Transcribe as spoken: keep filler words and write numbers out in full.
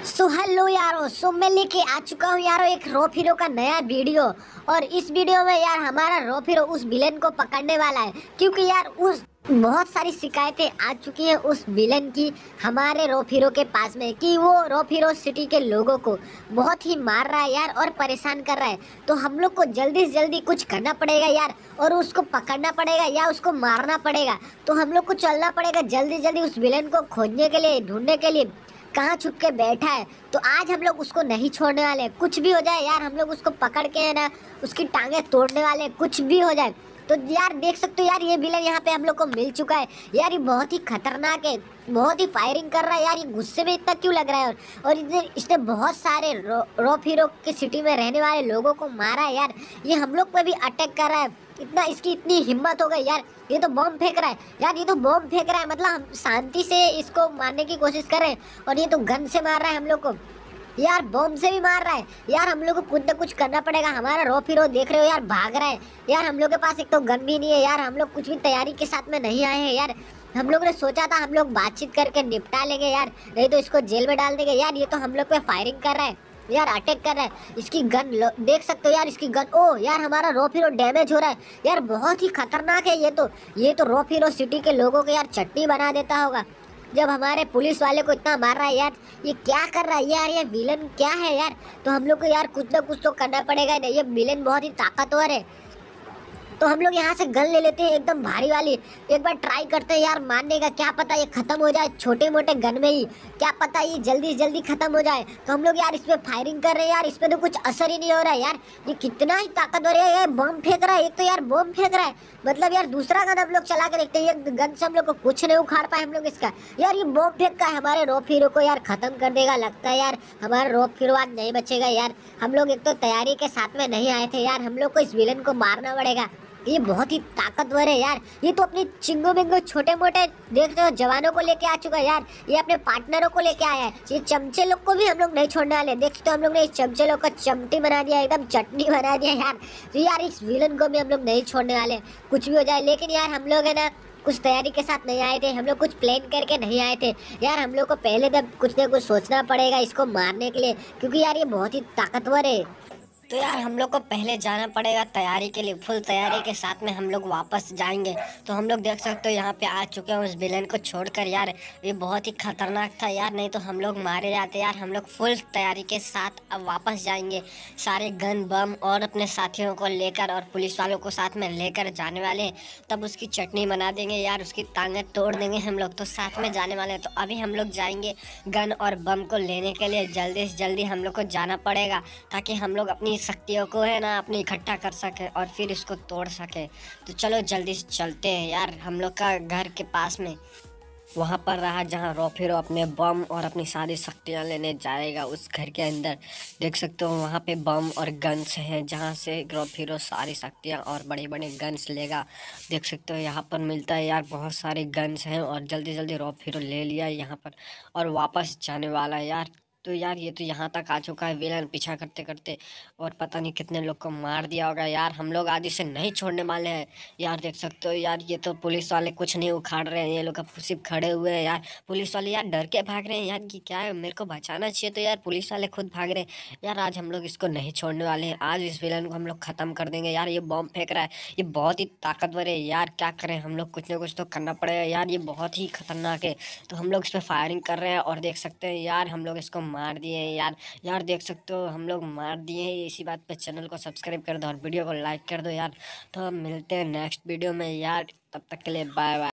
So hello यारो, सो मैं लेके आ चुका हूँ यारो एक रॉ हीरो का नया वीडियो। और इस वीडियो में यार हमारा रॉ हीरो उस विलेन को पकड़ने वाला है, क्योंकि यार उस बहुत सारी शिकायतें आ चुकी हैं उस विलेन की हमारे रॉ हीरो के पास में कि वो रॉ हीरो सिटी के लोगों को बहुत ही मार रहा है यार और परेशान कर रहा है। तो हम लोग को जल्दी से जल्दी कुछ करना पड़ेगा यार, और उसको पकड़ना पड़ेगा या उसको मारना पड़ेगा। तो हम लोग को चलना पड़ेगा जल्दी जल्दी उस विलेन को खोजने के लिए, ढूंढने के लिए कहाँ छुप के बैठा है। तो आज हम लोग उसको नहीं छोड़ने वाले, कुछ भी हो जाए यार हम लोग उसको पकड़ के है ना उसकी टांगे तोड़ने वाले, कुछ भी हो जाए। तो यार देख सकते हो यार ये विलन यहाँ पे हम लोग को मिल चुका है यार। ये बहुत ही खतरनाक है, बहुत ही फायरिंग कर रहा है यार। ये गुस्से में इतना क्यों लग रहा है? और, और इसने इसने बहुत सारे रॉ हीरो की सिटी में रहने वाले लोगों को मारा है यार। ये हम लोग पे भी अटैक कर रहा है, इतना इसकी इतनी हिम्मत हो गई यार। ये तो बम फेंक रहा है यार, ये तो बम फेंक रहा है, मतलब हम शांति से इसको मारने की कोशिश कर रहे हैं और ये तो गन से मार रहा है हम लोग को यार, बम से भी मार रहा है यार। हम लोग को कुछ ना कुछ करना पड़ेगा। हमारा रॉ हीरो देख रहे हो यार भाग रहा है यार। हम लोग के पास एक तो गन भी नहीं है यार, हम लोग कुछ भी तैयारी के साथ में नहीं आए हैं यार। हम लोग ने सोचा था हम लोग बातचीत करके निपटा लेंगे यार, नहीं तो इसको जेल में डाल देंगे यार। ये तो हम लोग पे फायरिंग कर रहा है यार, अटैक कर रहा है। इसकी गन देख सकते हो यार, इसकी गन। ओ यार हमारा रॉ हीरो डैमेज हो रहा है यार, बहुत ही खतरनाक है ये तो। ये तो रॉ हीरो सिटी के लोगों को यार चटनी बना देता होगा जब हमारे पुलिस वाले को इतना मार रहा है यार। ये क्या कर रहा है यार, ये विलन क्या है यार? तो हम लोग को यार कुछ ना कुछ तो करना पड़ेगा। नहीं ये विलन बहुत ही ताकतवर है, तो हम लोग यहाँ से गन ले लेते हैं एकदम भारी वाली। एक बार ट्राई करते हैं यार मारने का, क्या पता ये खत्म हो जाए छोटे मोटे गन में ही, क्या पता ये जल्दी जल्दी खत्म हो जाए। तो हम लोग यार इस पे फायरिंग कर रहे हैं यार, इस पे तो कुछ असर ही नहीं हो रहा है यार। ये कितना ही ताकतवर है यार, बम फेंक रहा है एक तो यार, बम फेंक रहा है। मतलब यार दूसरा गन हम लोग चला के देखते हैं, ये गन से हम लोग को कुछ नहीं उखाड़ पाए हम लोग इसका यार। ये बम फेंक का हमारे रॉ हीरो को यार खत्म कर देगा लगता है यार। हमारा रॉ हीरो आज नहीं बचेगा यार। हम लोग एक तो तैयारी के साथ में नहीं आए थे यार, हम लोग को इस विलन को मारना पड़ेगा। ये बहुत ही ताकतवर है यार। ये तो अपनी चिंगो मिंगो छोटे मोटे देख रहे हो जवानों को लेके आ चुका है यार। ये अपने पार्टनरों को लेके आया है। ये चमचे लोग को भी हम लोग नहीं छोड़ने वाले। देख सकते हो हम लोग ने इस चमचे लोग को चमटी बना दिया, एकदम चटनी बना दिया यार। तो यार इस विलन को भी हम लोग नहीं छोड़ने वाले, कुछ भी हो जाए। लेकिन यार हम लोग है ना कुछ तैयारी के साथ नहीं आए थे, हम लोग कुछ प्लान करके नहीं आए थे यार। हम लोग को पहले तब कुछ ना कुछ सोचना पड़ेगा इसको मारने के लिए, क्योंकि यार ये बहुत ही ताकतवर है। तो यार हम लोग को पहले जाना पड़ेगा तैयारी के लिए, फुल तैयारी के साथ में हम लोग वापस जाएंगे। तो हम लोग देख सकते हो यहाँ पे आ चुके हैं उस विलेन को छोड़कर यार। ये बहुत ही खतरनाक था यार, नहीं तो हम लोग मारे जाते यार। हम लोग फुल तैयारी के साथ अब वापस जाएंगे, सारे गन बम और अपने साथियों को लेकर और पुलिस वालों को साथ में लेकर जाने वाले हैं। तब उसकी चटनी बना देंगे यार, उसकी टांगें तोड़ देंगे हम लोग। तो साथ में जाने वाले हैं, तो अभी हम लोग जाएंगे गन और बम को लेने के लिए। जल्दी से जल्दी हम लोग को जाना पड़ेगा ताकि हम लोग अपनी शक्तियों को है ना अपनी इकट्ठा कर सके और फिर इसको तोड़ सके। तो चलो जल्दी से चलते हैं यार। हम लोग का घर के पास में वहाँ पर रहा जहाँ रॉ हीरो अपने बम और अपनी सारी शक्तियाँ लेने जाएगा। उस घर के अंदर देख सकते हो वहाँ पे बम और गन्स हैं, जहाँ से रॉ हीरो सारी शक्तियाँ और बड़े बड़े गन्स लेगा। देख सकते हो यहाँ पर मिलता है यार, बहुत सारे गन्स हैं और जल्दी जल्दी रॉ हीरो ले लिया यहाँ पर और वापस जाने वाला है यार। तो यार ये तो यहाँ तक आ चुका है विलन पीछा करते करते, और पता नहीं कितने लोग को मार दिया होगा यार। हम लोग आज इसे नहीं छोड़ने वाले हैं यार। देख सकते हो यार ये तो पुलिस वाले कुछ नहीं उखाड़ रहे हैं, ये लोग सिर्फ खड़े हुए हैं यार। पुलिस वाले यार डर के भाग रहे हैं यार कि क्या है, मेरे को बचाना चाहिए, तो यार पुलिस वाले खुद भाग रहे हैं यार। आज हम लोग इसको नहीं छोड़ने वाले हैं, आज इस विलन को हम लोग खत्म कर देंगे यार। ये बॉम्ब फेंक रहा है, ये बहुत ही ताकतवर है यार। क्या करें, हम लोग कुछ ना कुछ तो करना पड़ेगा यार, ये बहुत ही खतरनाक है। तो हम लोग इस पर फायरिंग कर रहे हैं और देख सकते हैं यार हम लोग इसको मार दिए हैं यार। यार देख सकते हो हम लोग मार दिए हैं। इसी बात पे चैनल को सब्सक्राइब कर दो और वीडियो को लाइक कर दो यार। तो हम मिलते हैं नेक्स्ट वीडियो में यार, तब तक के लिए बाय बाय।